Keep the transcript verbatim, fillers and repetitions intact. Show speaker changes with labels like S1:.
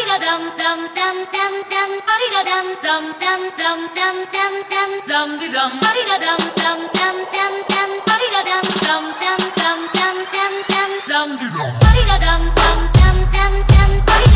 S1: dum dum dum dum dum dum dum dum dum dum dum dum dum di dum dum dum dum dum dum dum dum dum dum dum dum dum dum dum di dum